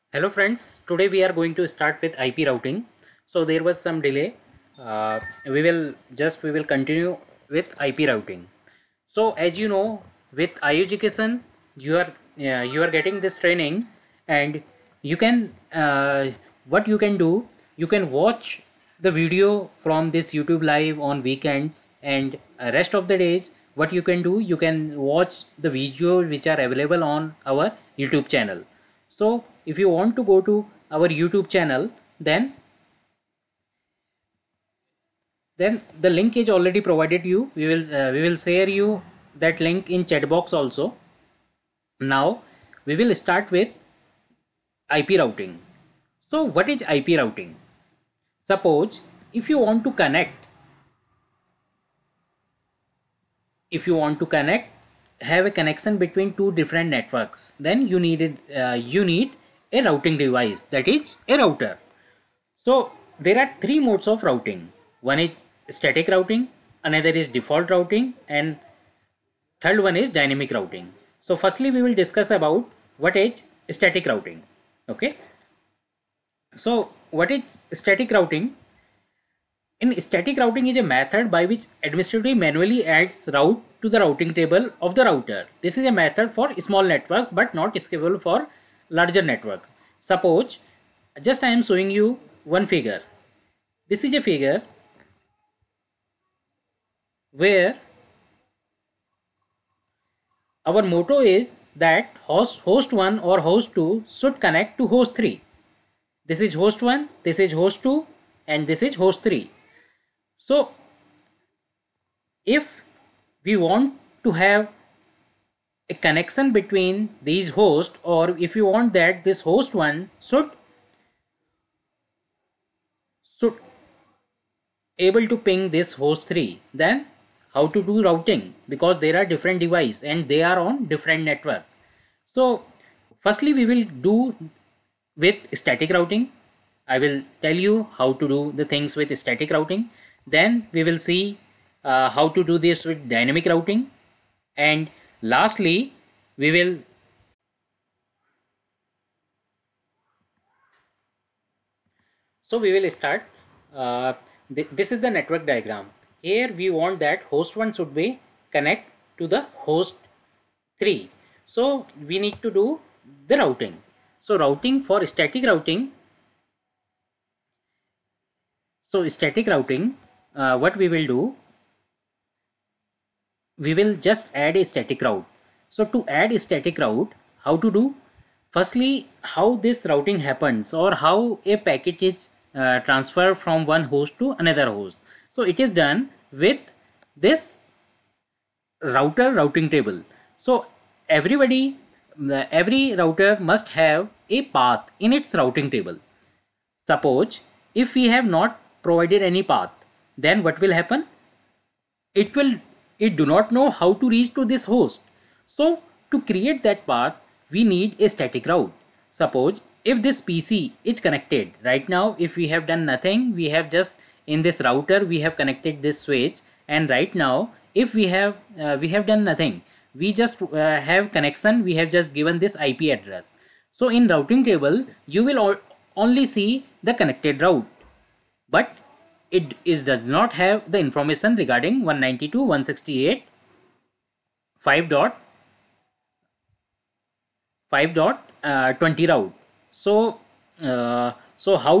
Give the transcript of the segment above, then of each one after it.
Hello friends, today we are going to start with IP routing. So there was some delay. We will continue with IP routing. So as you know, with iEducation, you are getting this training, and you can what you can do, you can watch the video from this YouTube live on weekends, and rest of the days what you can do, you can watch the video which are available on our YouTube channel. So if you want to go to our YouTube channel, then the link is already provided you. We will share you that link in chat box also. Now we will start with IP routing. So what is IP routing? Suppose if you want to connect, if you want to connect have a connection between two different networks, then you need a routing device, that is a router. So there are three modes of routing. One is static routing, another is default routing, and third one is dynamic routing. So firstly we will discuss about what is static routing. Okay, so what is static routing? In static routing is a method by which administrator manually adds route to the routing table of the router. This is a method for small networks but not scalable for larger network. Suppose just I am showing you one figure. This is a figure where our motto is that host 1 or host 2 should connect to host 3. This is host 1, this is host 2, and this is host 3. So if we want to have a connection between these hosts, or if you want that this host 1 should able to ping this host 3, then how to do routing, because there are different devices and they are on different network. So firstly we will do with static routing. I will tell you how to do the things with static routing. Then we will see how to do this with dynamic routing, and lastly we will start. This is the network diagram. Here we want that host 1 should be connect to the host 3. So we need to do the routing. So routing for static routing. So static routing, what we will do, we will just add a static route. So to add a static route, how to do? Firstly, how this routing happens, or how a packet is transferred from one host to another host. So it is done with this router routing table. So every router must have a path in its routing table. Suppose if we have not provided any path, then what will happen? It do not know how to reach to this host. So to create that path, we need a static route. Suppose if this PC is connected right now, if we have done nothing, we have just in this router we have connected this switch, and right now if we have done nothing, we just have connection, we have just given this IP address. So in routing table you will only see the connected route, but it does not have the information regarding 192.168.5.20 route. So how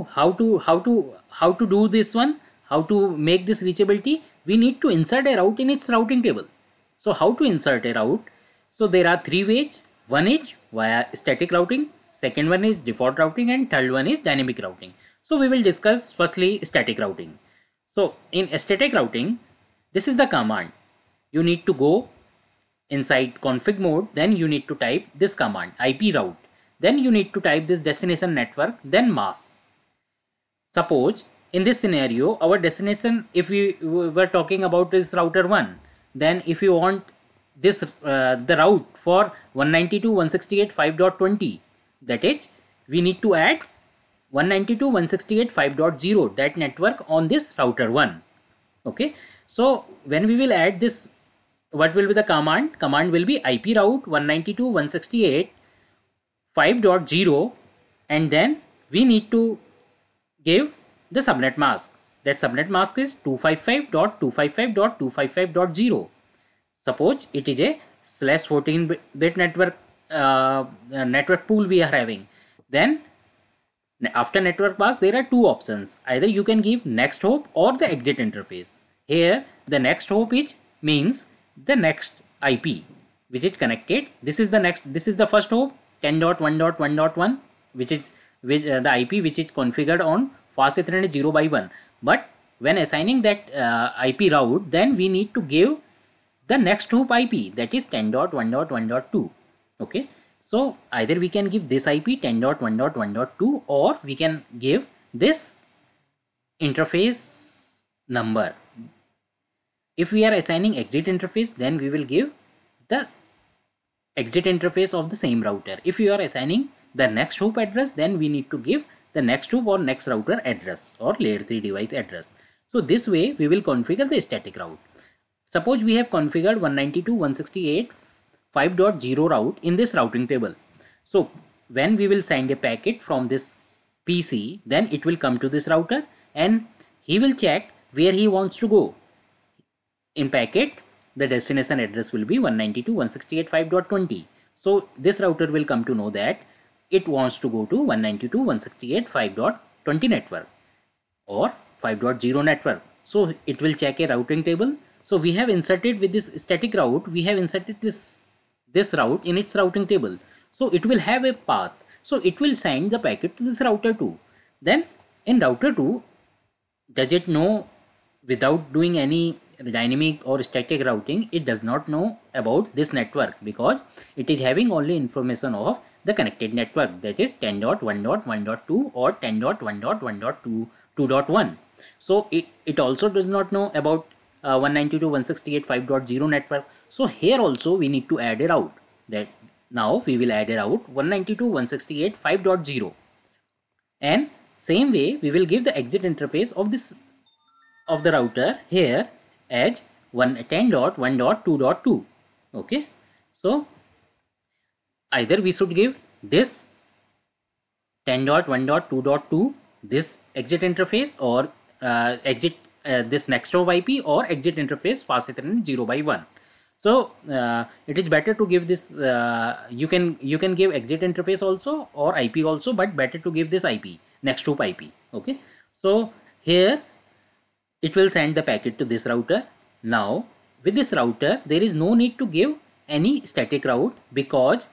to do this one, how to make this reachability? We need to insert a route in its routing table. So how to insert a route? So there are three ways. One is via static routing, second one is default routing, and third one is dynamic routing. So we will discuss firstly static routing. So in static routing, this is the command. You need to go inside config mode, then you need to type this command IP route, then you need to type this destination network, then mask. Suppose in this scenario our destination, if we were talking about this router 1, then if you want this the route for 192.168.5.20, that is we need to add 192.168.5.0, that network on this router 1. Okay, so when we will add this, what will be the command? Command will be IP route 192.168.5.0 and then we need to give the subnet mask. That subnet mask is 255.255.255.0. Suppose it is a slash 14-bit network network pool we are having. Then after network mask there are two options. Either you can give next hop or the exit interface. Here the next hop is means the next IP which is connected. This is the first hop 10.1.1.1, which is the IP which is configured on fast Ethernet 0 by 1. But when assigning that IP route, then we need to give the next hop IP, that is 10.1.1.2. okay, so either we can give this IP 10.1.1.2 or we can give this interface number. If we are assigning exit interface, then we will give the exit interface of the same router. If you are assigning the next hop address, then we need to give the next hop or next router address or layer 3 device address. So this way we will configure the static route. Suppose we have configured 192.168.5.0 route in this routing table. So when we will send a packet from this PC, then it will come to this router and he will check where he wants to go. In packet, the destination address will be 192.168.5.20. So this router will come to know that it wants to go to 192.168.5.20 network or 5.0 network. So it will check a routing table. So we have inserted with this static route, we have inserted this route in its routing table. So it will have a path. So it will send the packet to this router 2. Then in router 2, does it know without doing any dynamic or static routing? It does not know about this network because it is having only information of the connected network, that is 10.1.1.2 or 10.1.1.2.1. So it also does not know about 192.168.5.0 network. So here also we need to add a route. That now we will add a route 192.168.5.0, and same way we will give the exit interface of the router here as 10.1.2.2. okay, so either we should give this 10.1.2.2 this exit interface or exit this next hop IP or exit interface fast Ethernet 0 by 1. So it is better to give this, you can give exit interface also or IP also, but better to give this IP, next hop IP. okay, so here it will send the packet to this router. Now with this router there is no need to give any static route because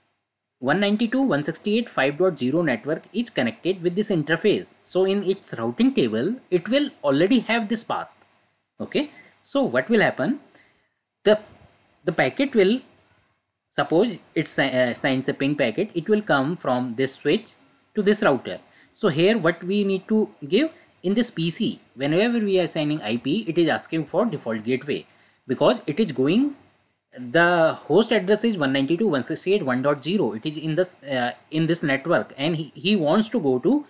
192.168.5.0 network is connected with this interface. So in its routing table it will already have this path. okay, so what will happen, the packet will, suppose it sends a ping packet, it will come from this switch to this router. So here what we need to give, in this PC whenever we are assigning IP, it is asking for default gateway because it is going, the host address is 192.168.1.0. it is in this network, and he wants to go to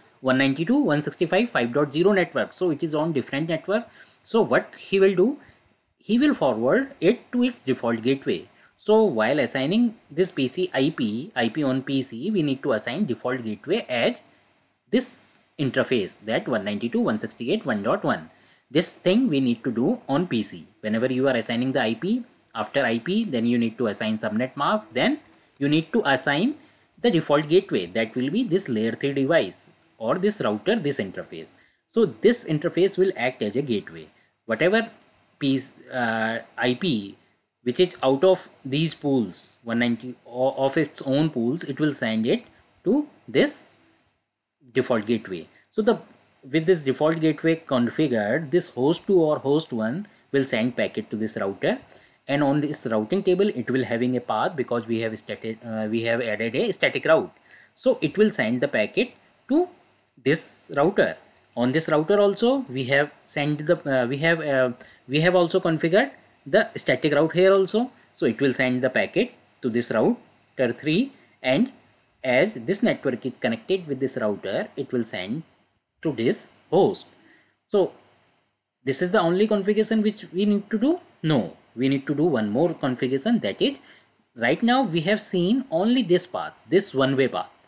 192.165.5.0 network. So it is on different network. So what he will do, he will forward it to its default gateway. So while assigning this PC IP on PC, we need to assign default gateway as this interface, that 192.168.1.1. this thing we need to do on PC. Whenever you are assigning the IP, after IP, then you need to assign subnet mask, then you need to assign the default gateway, that will be this layer 3 device or this router, this interface. So this interface will act as a gateway. Whatever piece IP which is out of these pools, 190 of its own pools, it will send it to this default gateway. So with this default gateway configured, this host 2 or host 1 will send packet to this router, and on this routing table it will having a path because we have added a static route. So it will send the packet to this router. On this router also we have sent the we have also configured the static route here also. So it will send the packet to this router 3, and as this network is connected with this router, it will send to this host. So this is the only configuration which we need to do? No, we need to do one more configuration, that is, right now we have seen only this path, this one-way path.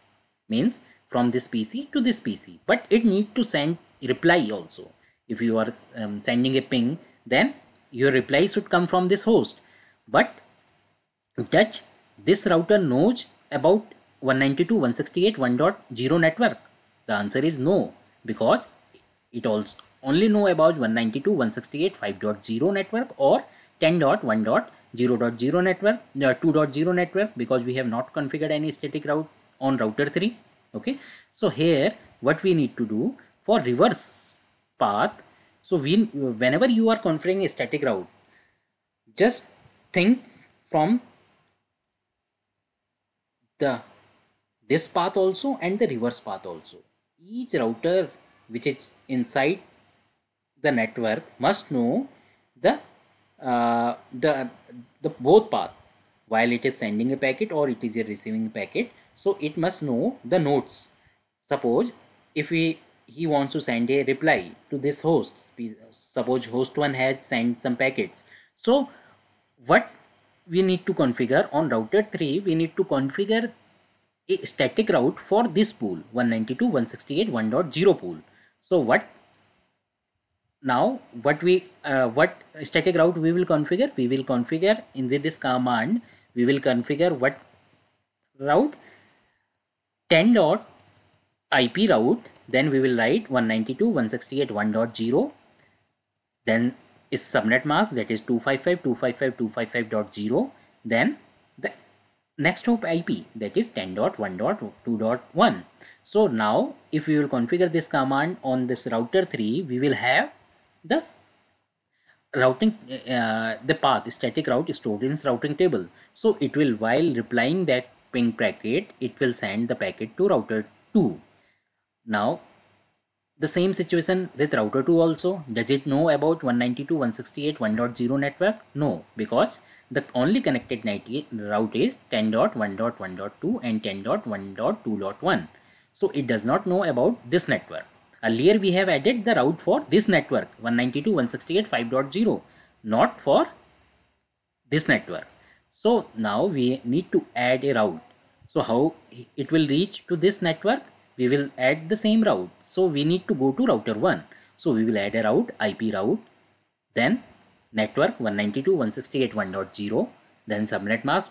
means from this PC to this PC, but it need to send reply also. If you are sending a ping, then your reply should come from this host. But does this router knows about 192.168.1.0 network? The answer is no, because it also only know about 192.168.5.0 network or 10.1.0.0 network, 2.0 network, because we have not configured any static route on router 3. Okay, so here what we need to do for reverse path. So whenever you are configuring a static route, just think from the this path also and the reverse path also. Each router which is inside the network must know the uh, the the both path while it is sending a packet or it is receiving a packet. So it must know the nodes. Suppose if he wants to send a reply to this host, suppose host 1 has sent some packets. So what we need to configure on router 3, we need to configure a static route for this pool 192.168.1.0 pool. So what now what static route we will configure? We will configure in with this command, we will configure what route? 10.ip route. Then we will write 192.168.1.0, then is subnet mask, that is 255.255.255.0, then the next hop IP, that is 10.1.2.1. So now if we will configure this command on this router 3, we will have the routing the path static route stored in routing table. So it will, while replying that ping packet, it will send the packet to router 2. Now the same situation with router 2 also. Does it know about 192.168.1.0 network? No, because the only connected route is 10.1.1.2 and 10.1.2.1. So it does not know about this network. Earlier we have added the route for this network 192.168.5.0, not for this network. So now we need to add a route. So how it will reach to this network? We will add the same route. So we need to go to router 1. So we will add a route, IP route, then network 192.168.1.0, then subnet mask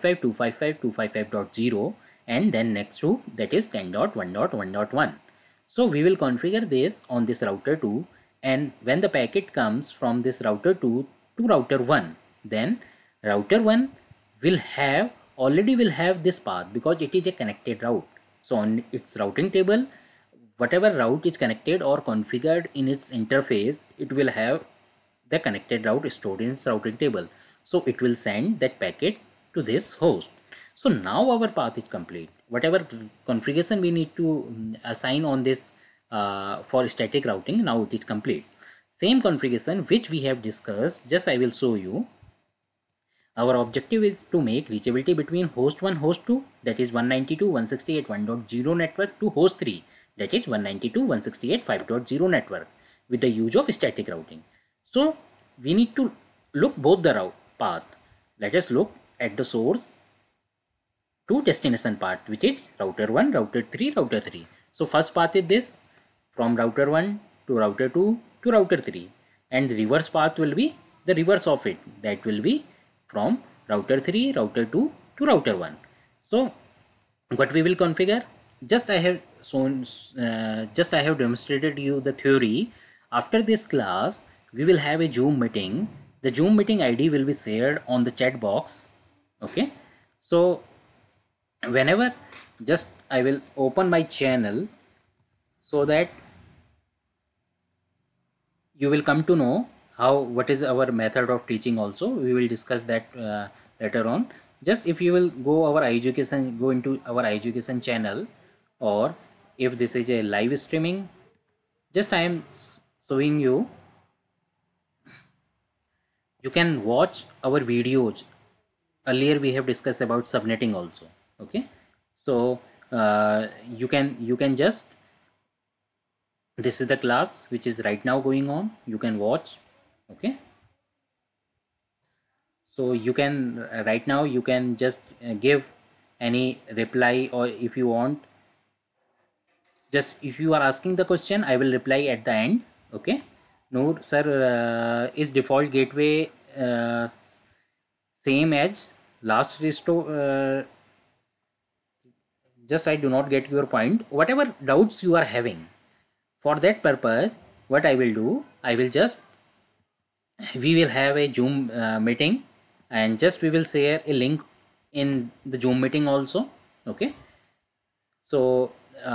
255.255.255.0, and then next route, that is 10.1.1.1. So we will configure this on this router 2, and when the packet comes from this router 2 to router 1, then router 1 will have this path because it is a connected route. So on its routing table, whatever route is connected or configured in its interface, it will have the connected route stored in its routing table. So it will send that packet to this host. So now our path is complete. Whatever configuration we need to assign on this for static routing, now it is complete. Same configuration which we have discussed, just I will show you. Our objective is to make reachability between host 1, host 2, that is 192.168.1.0 network, to host 3, that is 192.168.5.0 network, with the use of static routing. So we need to look both the route path. Let us look at the source to destination part, which is router 1, router 3, router 3. So first path is this, from router 1 to router 2 to router 3, and the reverse path will be the reverse of it, that will be from router 3, router 2 to router 1. So what we will configure, just I have demonstrated you the theory. After this class we will have a Zoom meeting. The Zoom meeting ID will be shared on the chat box. Okay, so whenever, just I will open my channel so that you will come to know what is our method of teaching. Also we will discuss that later on. Just if you will go into our education channel, or if this is a live streaming, just I am showing you, you can watch our videos. Earlier we have discussed about subnetting also. Okay, so you can just, this is the class which is right now going on, you can watch. Okay, so you can right now you can just give any reply, or if you want Just if you are asking the question, I will reply at the end. Okay. Noor sir, is default gateway same as last restore? Just I do not get your point. Whatever doubts you are having, for that purpose, what I will do, I will just, we will have a Zoom meeting, and just we will share a link in the Zoom meeting also. Okay. So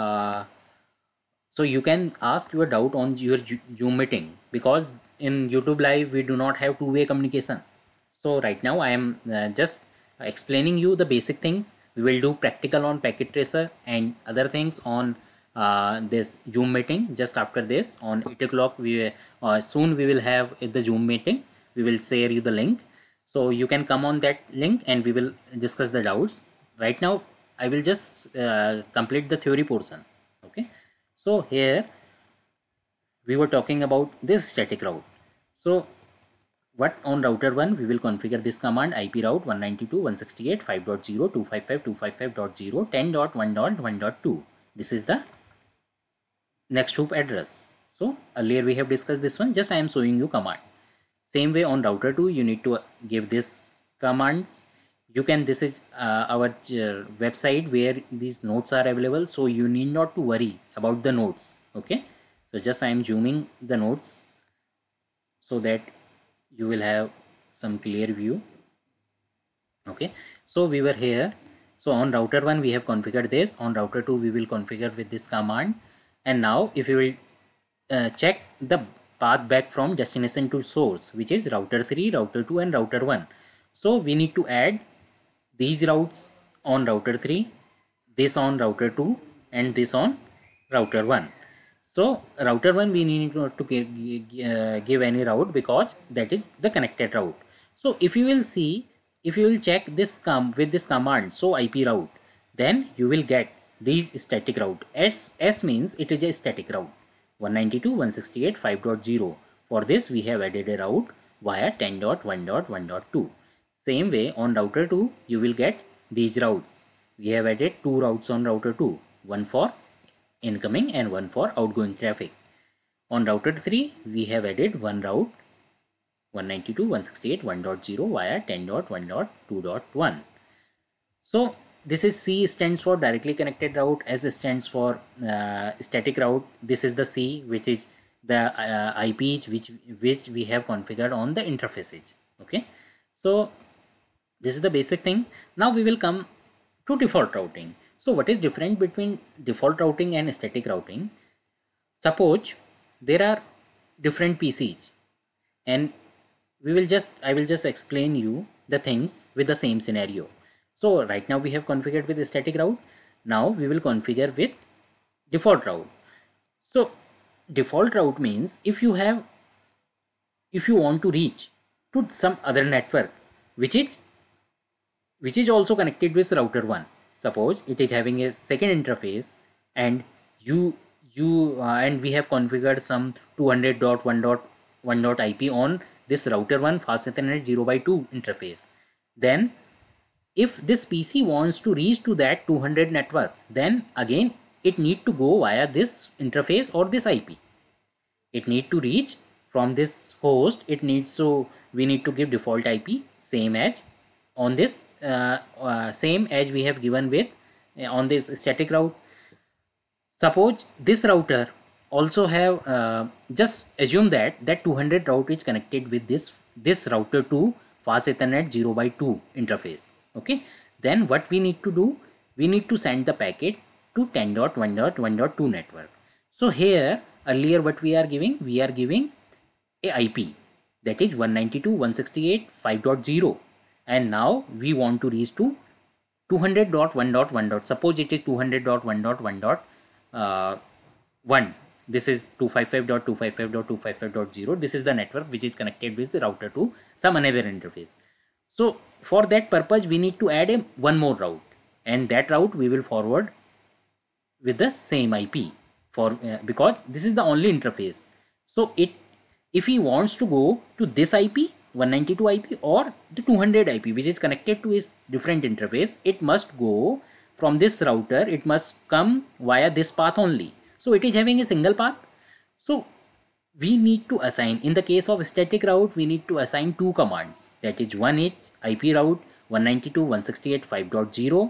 so you can ask your doubt on your Zoom meeting, because in YouTube live we do not have two-way communication. So right now I am just explaining you the basic things. We will do practical on packet tracer and other things on this Zoom meeting. Just after this on 8 o'clock, we soon we will have the Zoom meeting. We will share you the link, so you can come on that link and we will discuss the doubts. Right now I will just complete the theory portion. Okay. So here we were talking about this static route. So what on router 1 we will configure this command: IP route 192.168.5.0 255.255.0 This is the next hoop address. So earlier we have discussed this one, just I am showing you command. Same way on router 2 you need to give this commands. You can, this is our website where these nodes are available, so you need not to worry about the nodes. Okay. So just I am zooming the nodes so that you will have some clear view. Okay. So we were here. So on router 1 we have configured this. On router 2 we will configure with this command. And now if you will check the path back from destination to source, which is router 3, router 2 and router 1. So we need to add these routes on router 3, this on router 2 and this on router 1. So router 1 we need not to give any route, because that is the connected route. So if you will see, if you will check this with this command, so IP route, then you will get these static route. S means it is a static route 192.168.5.0. For this we have added a route via 10.1.1.2. Same way on router 2 you will get these routes. We have added two routes on router 2, one for incoming and one for outgoing traffic. On router 3 we have added one route 192.168.1.0 via 10.1.2.1. So this is C stands for directly connected route, S stands for static route. This is the C, which is the IP which we have configured on the interfaces. Okay. So this is the basic thing. Now we will come to default routing. So what is different between default routing and static routing? Suppose there are different PCs, and I will just explain you the things with the same scenario. So right now we have configured with the static route. Now we will configure with default route. So default route means if you want to reach to some other network which is also connected with router 1. Suppose it is having a second interface, and and we have configured some 200.1.1.IP on this router 1 fast Ethernet 0x2 interface. Then if this PC wants to reach to that 200 network, then again it need to go via this interface or this IP. It need to reach from this host. It needs, so we need to give default IP same as on this same as we have given with on this static route. Suppose this router also have just assume that 200 route is connected with this router 2 fast Ethernet 0x2 interface. Okay. Then what we need to do, we need to send the packet to 10.1.1.2 network. So here earlier what we are giving a IP that is 192.168.5.0, and now we want to reach to 200.1.1. Suppose it is 200.1.1.1. This is 255.255.255.0. This is the network which is connected with the router to some another interface. So for that purpose we need to add one more route, and that route we will forward with the same IP for because this is the only interface. So if he wants to go to this IP 192 IP or the 200 IP which is connected to his different interface, it must go from this router, it must come via this path only. So it is having a single path. So we need to assign, in the case of static route, we need to assign two commands. That is, one is IP route 192.168.5.0,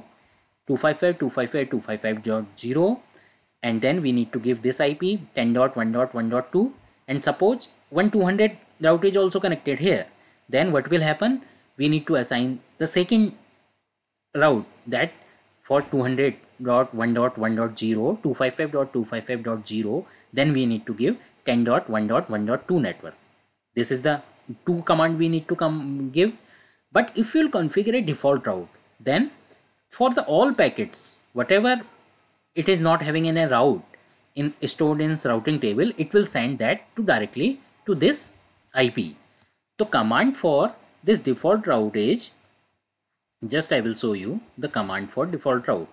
255.255.255.0, and then we need to give this IP 10.1.1.2, and suppose 1200 route is also connected here. Then what will happen? We need to assign the second route, that for 200.1.1.0, 255.255.0, then we need to give 10.1.1.2 network. This is the two command we need to give. But if you'll configure a default route, then for the all packets, whatever it is not having in a route in stored in routing table, it will send that to directly to this IP. The command for this default route is, just I will show you the command for default route.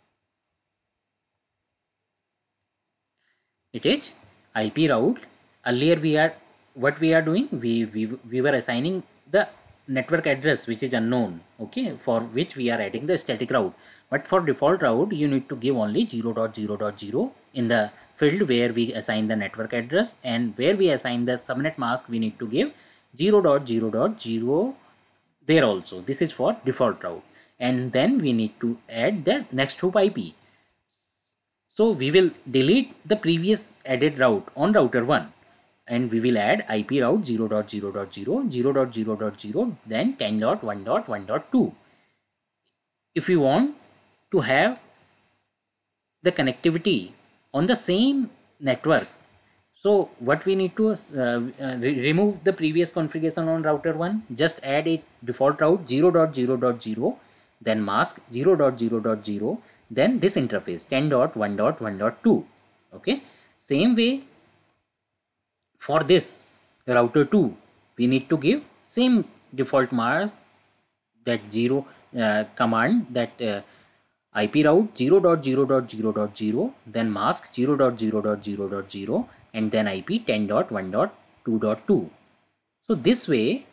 It is IP route. Earlier what we are doing, we were assigning the network address which is unknown, okay, for which we are adding the static route. But for default route, you need to give only 0.0.0 in the field where we assign the network address, and where we assign the subnet mask, we need to give 0.0.0 there also. This is for default route, and then we need to add the next hop IP. So we will delete the previous added route on router 1, and we will add IP route 0.0.0, 0.0.0, then 10.1.1.2. If we want to have the connectivity on the same network, so what we need to remove the previous configuration on router 1, just add a default route 0.0.0, then mask 0.0.0, then this interface 10.1.1.2. okay. Same way for this router 2, we need to give same default mask, that 0 command, that IP route 0.0.0.0, then mask 0.0.0.0, and then IP 10.1.2.2. So this way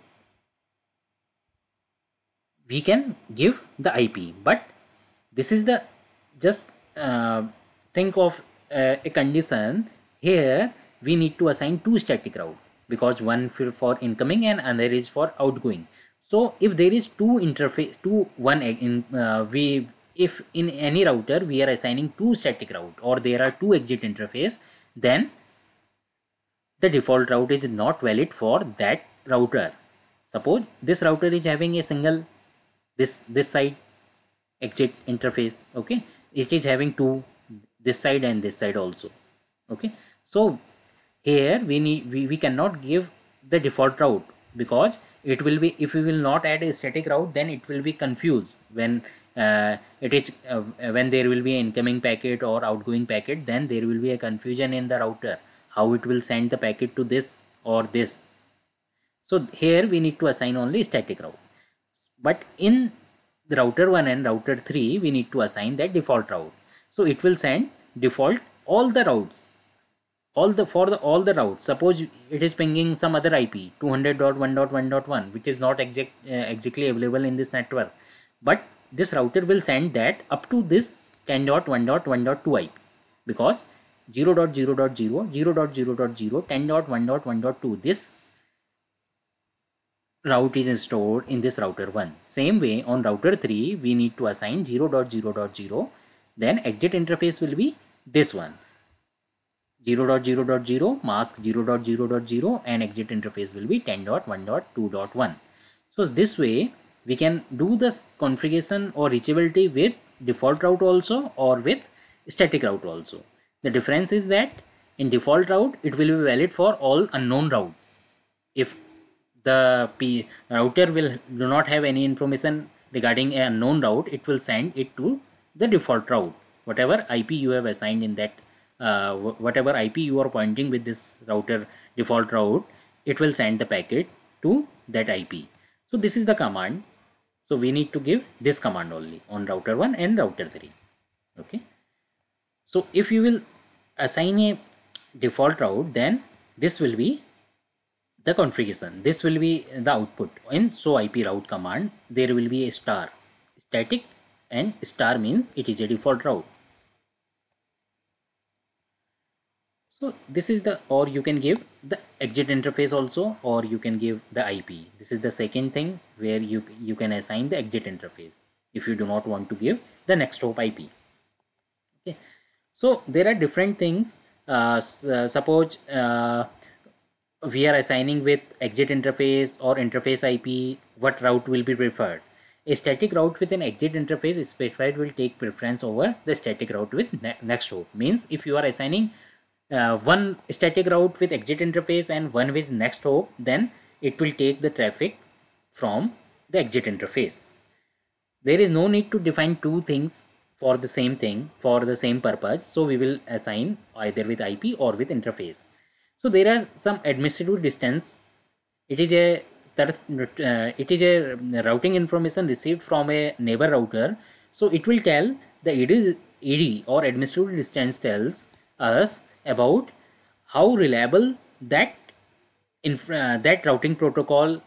we can give the IP, but this is the just think of a condition here. We need to assign two static route, because one for incoming and another is for outgoing. So if there is two interface, if in any router we are assigning two static route, or there are two exit interface, then the default route is not valid for that router. Suppose this router is having a single this side exit interface, okay, it is having two, this side and this side also, okay. So here we cannot give the default route, because it will be, if we will not add a static route, then it will be confused when when there will be an incoming packet or outgoing packet, then there will be a confusion in the router how it will send the packet to this or this. So here we need to assign only static route, but in the router 1 and router 3 we need to assign that default route. So it will send default all the routes, all the routes. Suppose it is pinging some other IP 200.1.1.1, which is not exactly available in this network, but this router will send that up to this 10.1.1.2 IP, because 0.0.0, 0.0.0, 10.1.1.2, this route is stored in this router 1. Same way on router 3 we need to assign 0.0.0, then exit interface will be this one, 0.0.0, mask 0.0.0, and exit interface will be 10.1.2.1. So this way we can do this configuration or reachability with default route also, or with static route also. The difference is that in default route it will be valid for all unknown routes. If the router do not have any information regarding an unknown route, it will send it to the default route, whatever IP you have assigned in that whatever IP you are pointing with this router default route, it will send the packet to that IP. So this is the command. So we need to give this command only on router 1 and router 3. Okay. So if you will assign a default route, then this will be the configuration, this will be the output. In show IP route command, there will be a star, static, and star means it is a default route. So this is the, or you can give the exit interface also, or you can give the IP. This is the second thing where you can assign the exit interface if you do not want to give the next hop IP. Okay, so there are different things. Suppose we are assigning with exit interface or interface IP, what route will be preferred. A static route with an exit interface specified will take preference over the static route with next hop. Means if you are assigning one static route with exit interface and one with next hop, then it will take the traffic from the exit interface. There is no need to define two things for the same thing for the same purpose, so we will assign either with IP or with interface. So there are some administrative distance. It is a routing information received from a neighbor router. So it will tell the AD or administrative distance tells us about how reliable that that routing protocol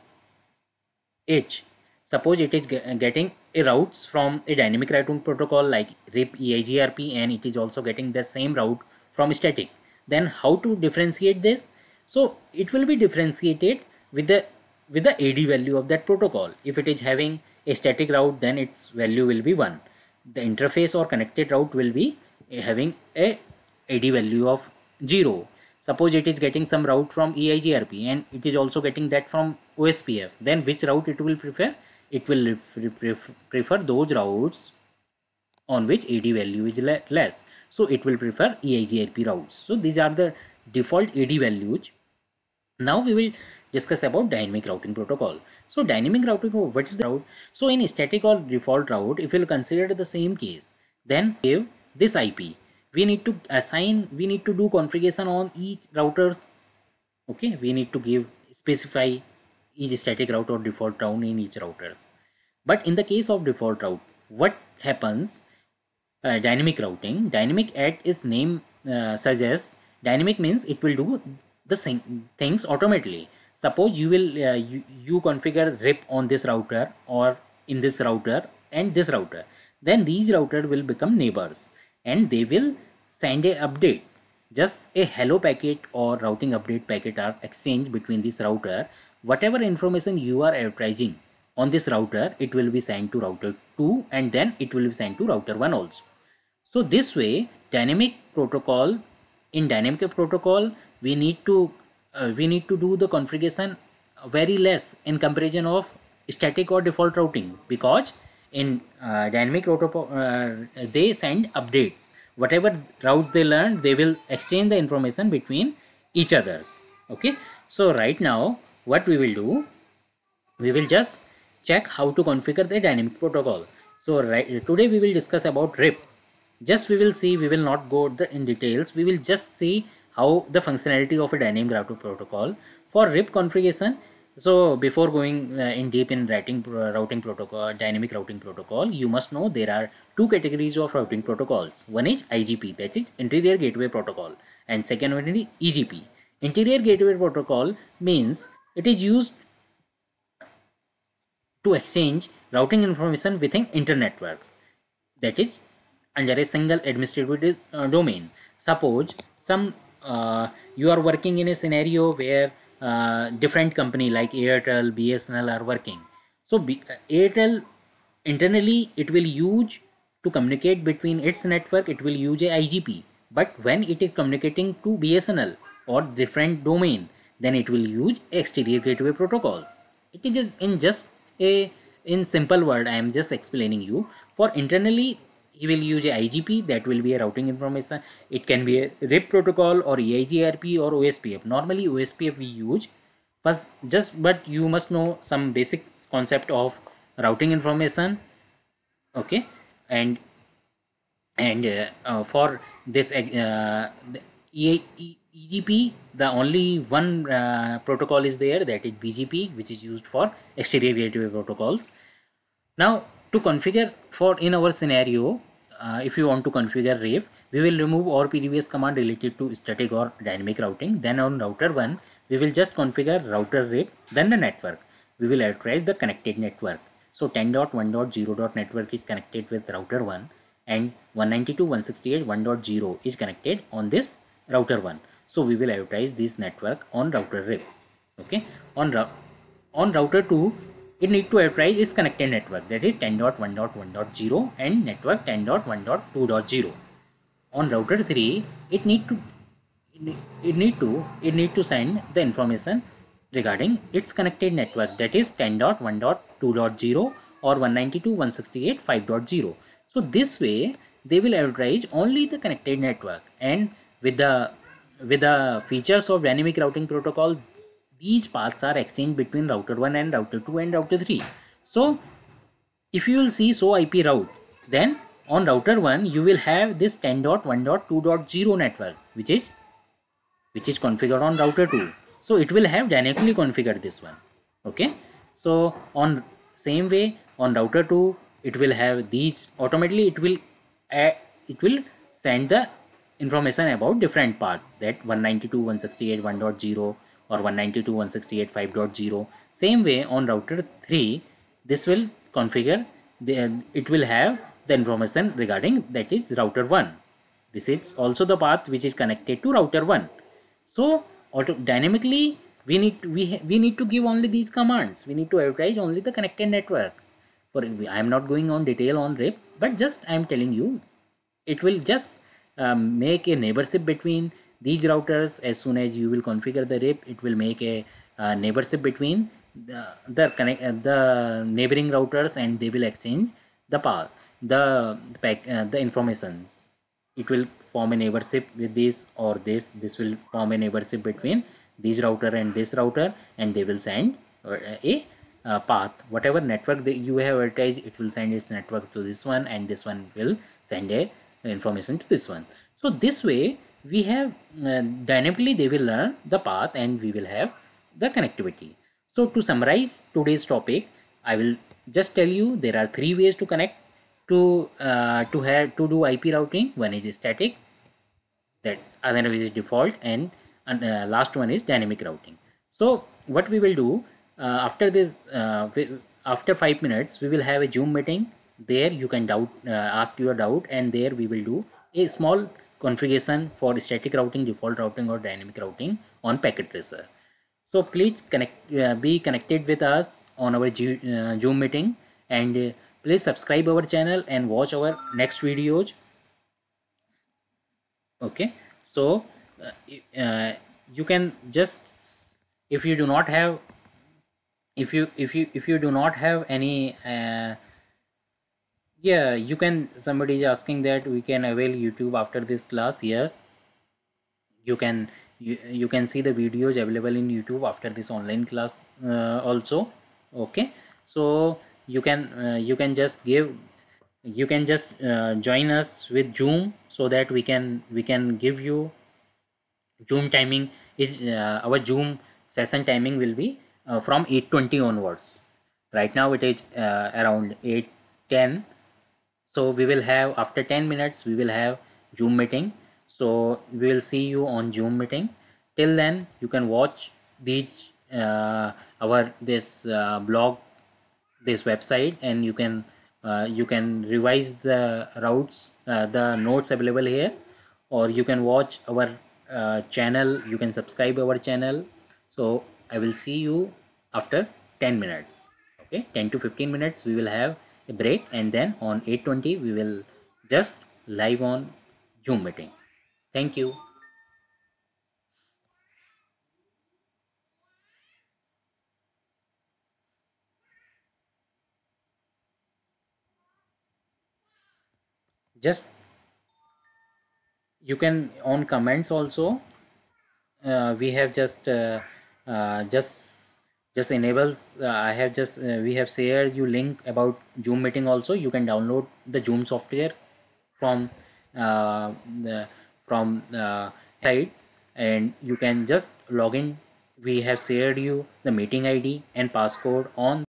is. Suppose it is getting a routes from a dynamic routing protocol like RIP, EIGRP, and it is also getting the same route from static. Then how to differentiate this? So it will be differentiated with the AD value of that protocol. If it is having a static route, then its value will be 1. The interface or connected route will be having a AD value of 0. Suppose it is getting some route from EIGRP and it is also getting that from OSPF, then which route it will prefer? It will prefer those routes on which AD value is less. So it will prefer EIGRP routes. So these are the default AD values. Now we will discuss about dynamic routing protocol. So dynamic routing, what is the route? So in static or default route, if we will consider the same case, then give this IP. We need to assign, we need to do configuration on each routers. Okay, we need to specify each static route or default route in each routers. But in the case of default route, what happens? Dynamic routing, dynamic at its name suggests, dynamic means it will do the same things automatically. Suppose you will you configure RIP on this router or in this router and this router, then these routers will become neighbors and they will send a update. Just a hello packet or routing update packet are exchanged between this router. Whatever information you are advertising on this router, it will be sent to router 2 and then it will be sent to router 1 also. So this way, dynamic protocol, in dynamic protocol, we need to do the configuration very less in comparison of static or default routing, because in dynamic protocol they send updates. Whatever route they learn, they will exchange the information between each others. Okay, so right now what we will do, we will just check how to configure the dynamic protocol. So today we will discuss about RIP. Just we will see, we will not go in details, we will just see how the functionality of a dynamic routing protocol for RIP configuration. So before going in deep in routing protocol, dynamic routing protocol, you must know there are two categories of routing protocols. One is IGP, that is Interior Gateway Protocol, and second one is EGP. Interior Gateway Protocol means it is used to exchange routing information within inter-networks, that is under a single administrative domain. Suppose you are working in a scenario where different company like Airtel, BSNL are working. So Airtel internally, it will use to communicate between its network, it will use a IGP. But when it is communicating to BSNL or different domain, then it will use exterior gateway protocol. It is just in simple word I am just explaining you. For internally, he will use a IGP, that will be a routing information. It can be a RIP protocol or EIGRP or OSPF. Normally OSPF we use first, but you must know some basic concept of routing information. Okay, and for this the EGP, the only one protocol is there, that is BGP, which is used for exterior gateway protocols. Now to configure, for in our scenario, if you want to configure RIP, we will remove all previous command related to static or dynamic routing. Then on router 1, we will just configure router RIP, then the network. We will advertise the connected network. So 10.1.0. network is connected with router 1 and 192.168.1.0 is connected on this router 1. So we will advertise this network on router RIP. Okay, on router 2, it need to advertise its connected network, that is 10.1.1.0 and network 10.1.2.0. On router 3, it need to send the information regarding its connected network, that is 10.1.2.0 or 192.168.5.0. So this way they will advertise only the connected network, and with the features of dynamic routing protocol, these paths are exchanged between router 1 and router 2 and router 3. So if you will see show IP route, then on router 1 you will have this 10.1.2.0 network, which is configured on router 2. So it will have dynamically configured this one. Okay, so on same way on router 2 it will have these automatically. It will send the information about different paths, that 192.168.1.0 or 192.168.5.0. Same way on router 3 this will configure it will have the information regarding, that is router 1. This is also the path which is connected to router 1. So dynamically we need to give only these commands. We need to advertise only the connected network. For I am not going on detail on RIP, but just I am telling you, it will just make a neighborship between these routers. As soon as you will configure the RIP, it will make a neighborship between the neighboring routers, and they will exchange the path, the informations. It will form a neighborship with this, or this will form a neighborship between this router and this router, and they will send a path. Whatever network that you have advertised, it will send its network to this one, and this one will send a information to this one. So this way we have dynamically they will learn the path, and we will have the connectivity. So to summarize today's topic, I will just tell you there are three ways to connect to do IP routing. One is static, that other is default, and last one is dynamic routing. So what we will do after this, after 5 minutes we will have a Zoom meeting. There you can ask your doubt, and there we will do a small configuration for static routing, default routing, or dynamic routing on packet tracer. So please be connected with us on our Zoom meeting, and please subscribe our channel and watch our next videos. Okay, so you can just, if you do not have, if you do not have any yeah, you can, somebody is asking that we can avail YouTube after this class. Yes, you can, you can see the videos available in YouTube after this online class also. Okay, so you can just join us with Zoom, so that we can give you Zoom timing. Is our Zoom session timing will be from 8:20 onwards. Right now it is around 8:10. So we will have, after 10 minutes we will have Zoom meeting. So we will see you on Zoom meeting. Till then you can watch these our this blog, this website, and you can revise the routes, the notes available here, or you can watch our channel. You can subscribe our channel. So I will see you after 10 minutes. Okay, 10 to 15 minutes we will have a break, and then on 8:20 we will just live on Zoom meeting. Thank you. Just you can on comments also. We have just enables, I have just we have shared you link about Zoom meeting also. You can download the Zoom software from the sites, and you can just log in. We have shared you the meeting ID and passcode on